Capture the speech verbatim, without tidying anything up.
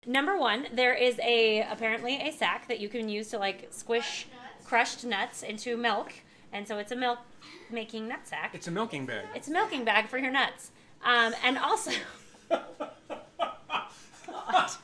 Number one, there is a apparently a sack that you can use to like squish crushed nuts into milk, and so it's a milk making nut sack. It's a milking bag. It's a milking bag for your nuts, um, and also. God.